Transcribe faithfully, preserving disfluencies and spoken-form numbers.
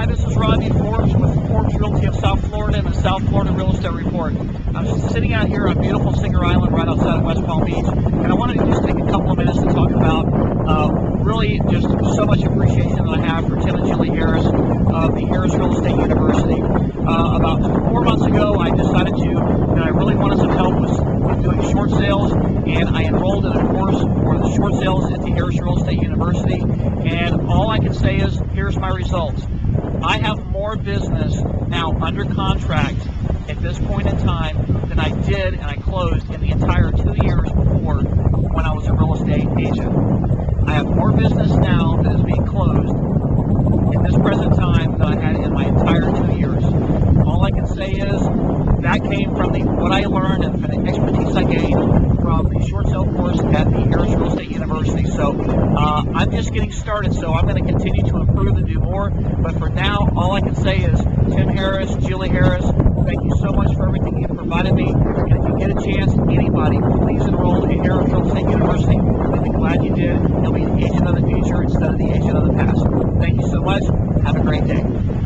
Hi, this is Rodney Forbes with Forbes Realty of South Florida and the South Florida Real Estate Report. I'm sitting out here on beautiful Singer Island right outside of West Palm Beach, and I wanted to just take a couple of minutes to talk about uh, really just so much appreciation that I have for Tim and Julie Harris of the Harris Real Estate University. Uh, about four months ago, I decided to, that I really wanted some help with, with doing short sales, and I enrolled in a course for the short sales at the Harris Real Estate University, and all I can say is, here's my results. I have more business now under contract at this point in time than I did and I closed in the entire two years before when I was a real estate agent. I have more business now that is being closed in this present time than I had in my entire two years. All I can say is that came from the what I learned and from the expertise I gained from the short sale course at the Harris Real Estate University. So uh, I'm just getting started, so I'm going to continue to improve and do more. But for now, all I can say is Tim Harris, Julie Harris, thank you so much for everything you've provided me. And if you get a chance, anybody, please enroll at Harris Real Estate University. I'd be glad you did. You'll be the agent of the future instead of the agent of the past. Thank you so much. Have a great day.